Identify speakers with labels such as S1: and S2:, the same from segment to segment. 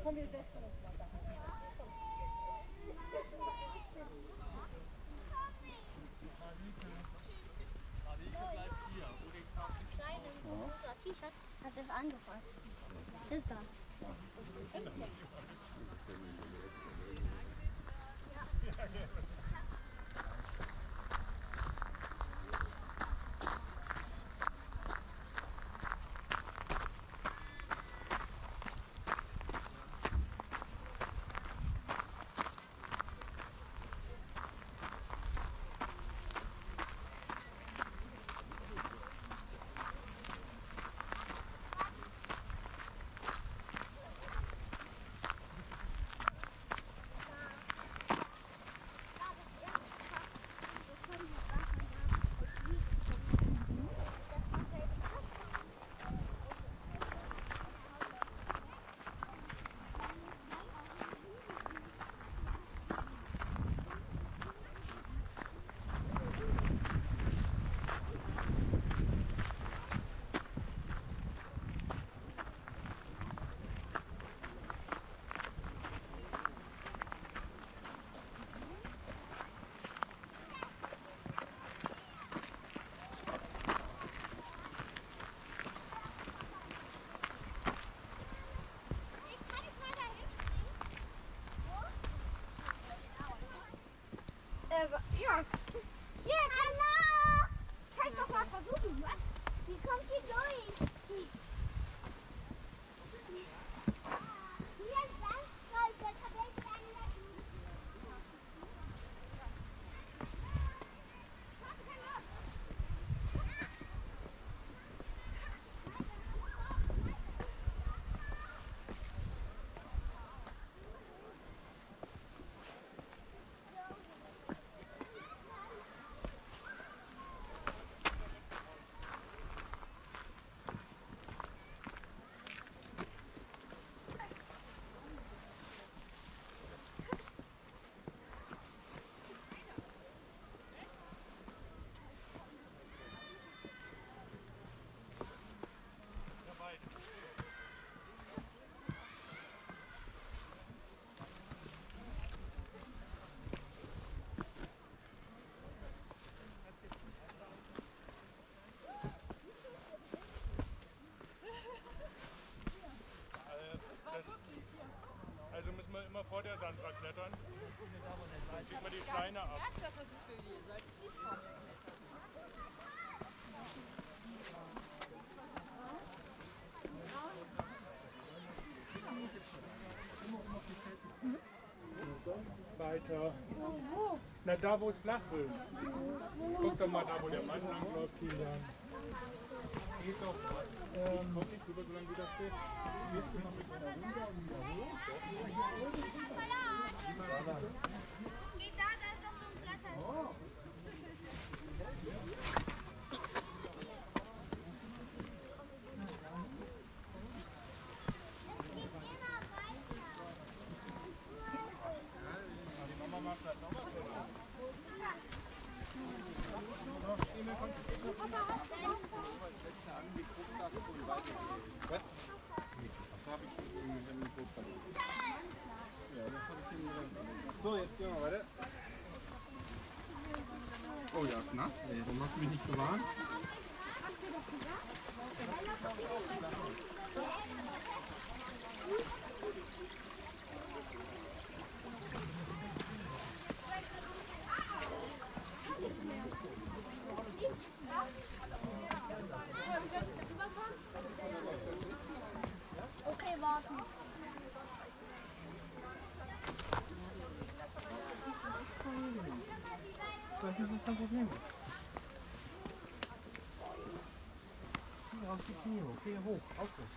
S1: Komm, wir setzen uns mal da.
S2: Kleine, rosa T-Shirt hat das angefasst. Das da. Echt? Ja. Ja, hallo! Kann ich doch mal versuchen, was? Wie kommt hier durch? Hier ist Sandstreifen, da kann ich
S3: Also müssen wir immer vor der Sandra klettern. Dann zieht man die Steine ab.
S1: Ich dass er sich will, ihr solltet nicht vorne
S3: Weiter. Na, da wo es flach ist. Guck doch mal da, wo der Mann langläuft, Kilian. Geht doch. Kommt nicht rüber, solange du da stehst. Gehst du noch mit runter und wieder hoch?
S2: Geht da ist doch so ein Kletterstein.
S3: Die Mama macht das auch mal für Was habe ich im Rucksack? Ja, das habe ich hier. So, jetzt gehen wir weiter. Oh ja, ist nass. Nee, warum hast du mich nicht gewarnt?
S2: Okay, warten.
S3: Ich weiß nicht, was dein Problem ist. Hier auf die Knie hoch, geh hoch, aufrecht.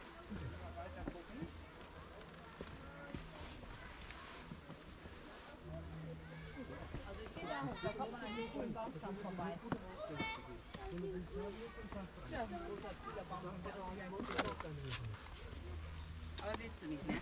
S1: Also ich gehe da hoch, da kommt man an dem grünen Baumstamm vorbei. Ja, ein großer Baum. Aber willst du nicht, ne?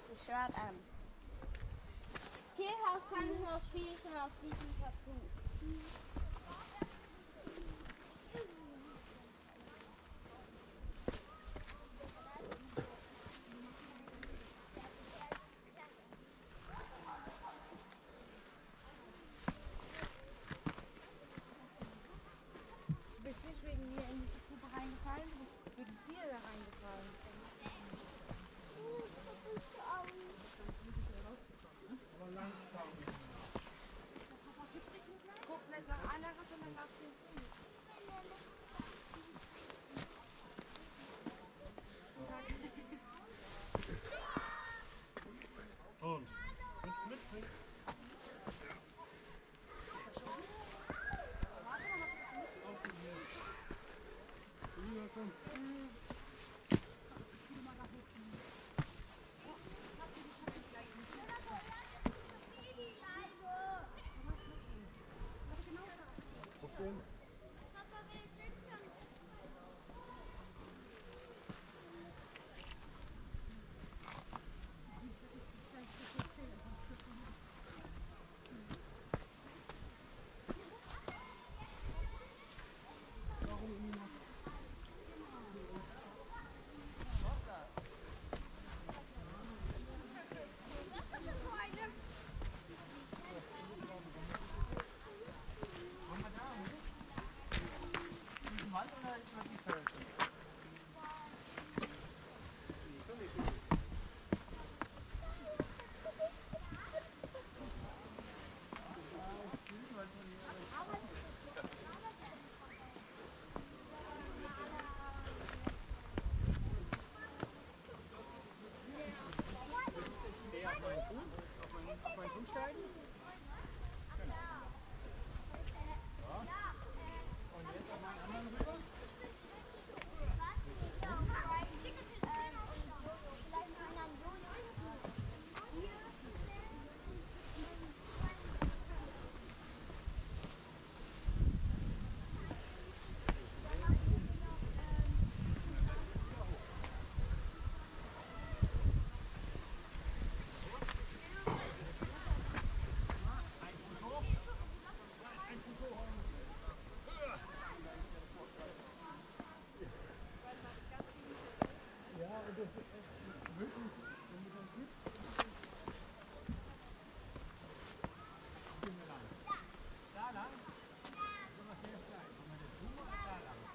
S2: weißes Shirt an. Hierauf kann ich noch schließen auf diesen Tattoos.
S1: Du bist nicht wegen mir in diese Grube reingefallen, du bist wegen dir da reingefallen.
S3: Aber langsam.
S1: Guck nicht nach einer, sondern nach dir selbst.
S3: Und? Mit. Ja, komm. Okay. Auf meinen Fuß steigen? Genau. Ja. Und jetzt auf meinen anderen rüber? Ja, und das ist echt wirklich, wenn du dann gibst, gehen wir lang. Da lang? So was sehr klein. Machen wir das rüber oder da lang?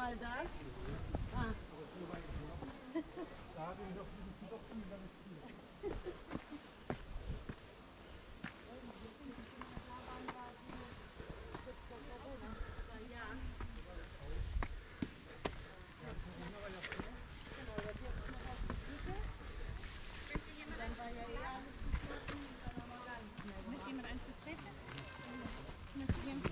S4: mal da? Ah.
S3: Da habe ich noch ein doch ganz viel.
S1: Möchte jemand ein Stück Brezel? Möchte jemand?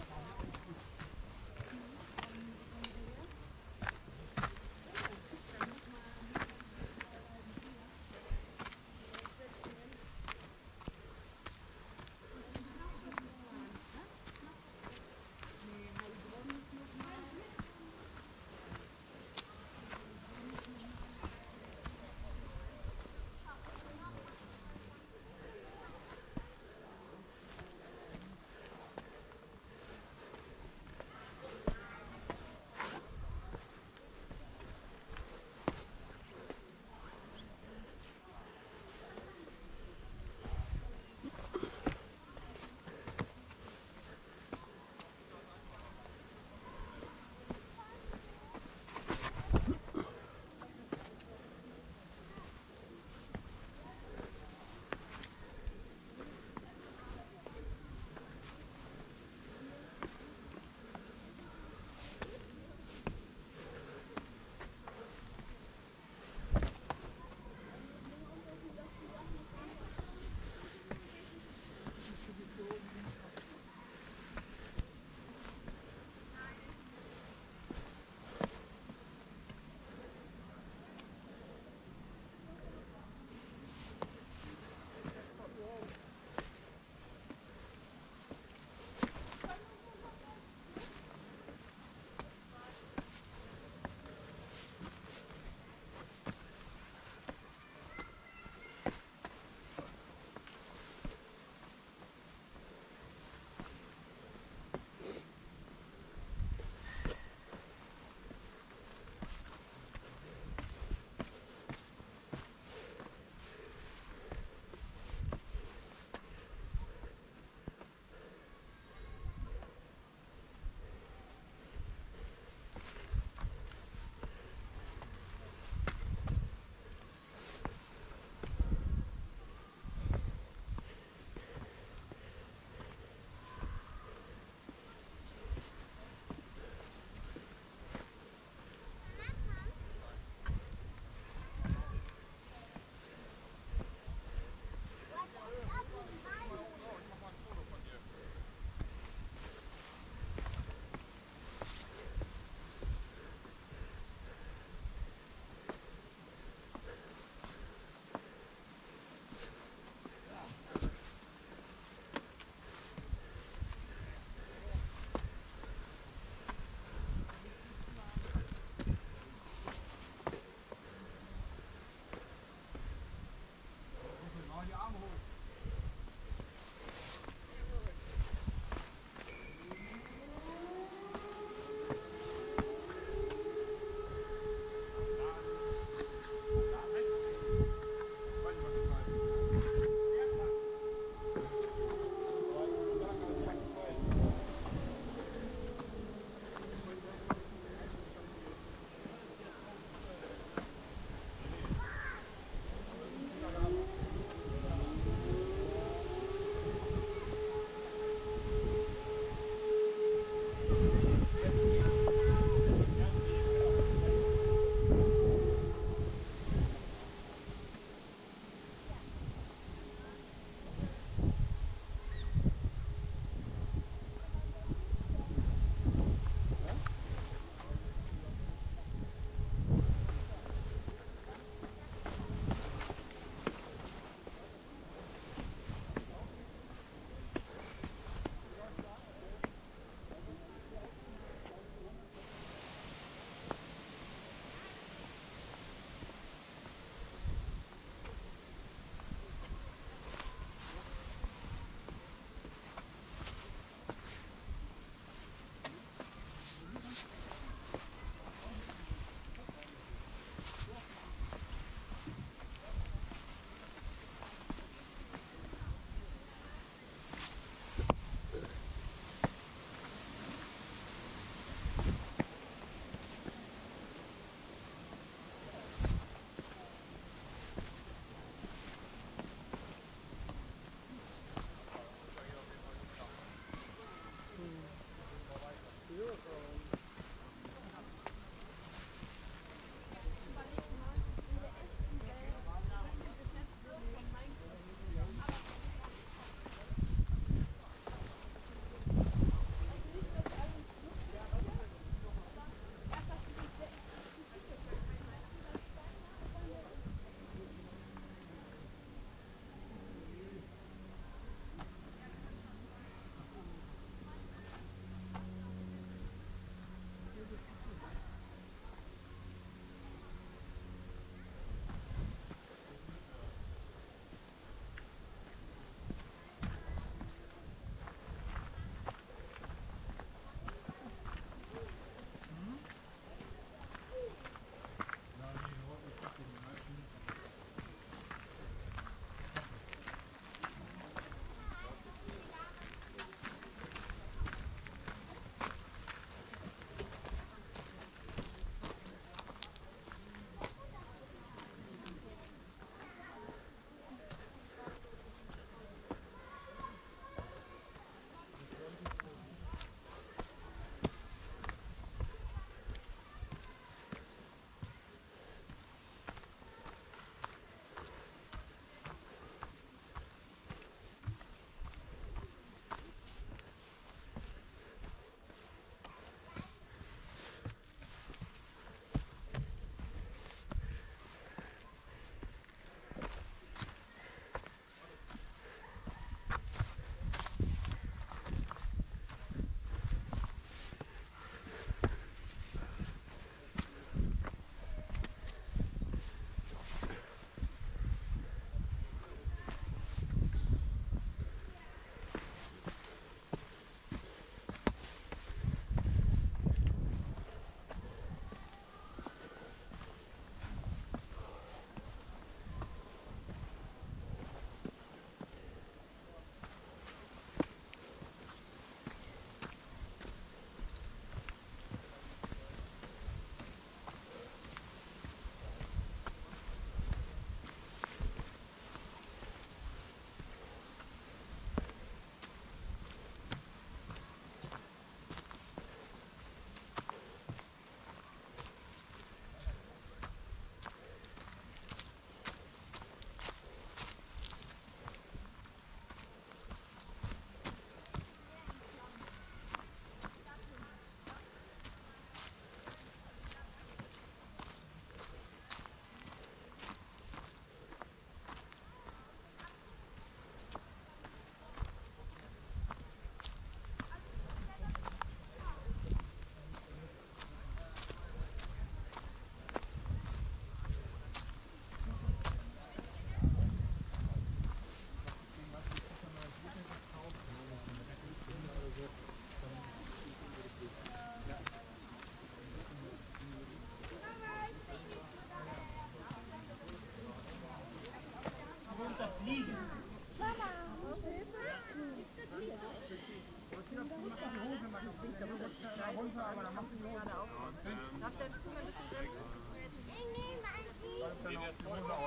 S3: Hose, aber dann machst du die Hose auf.
S1: Darf der Sprung ein bisschen bremsen?
S2: Ich nehme an die.
S3: Dann auch die Hose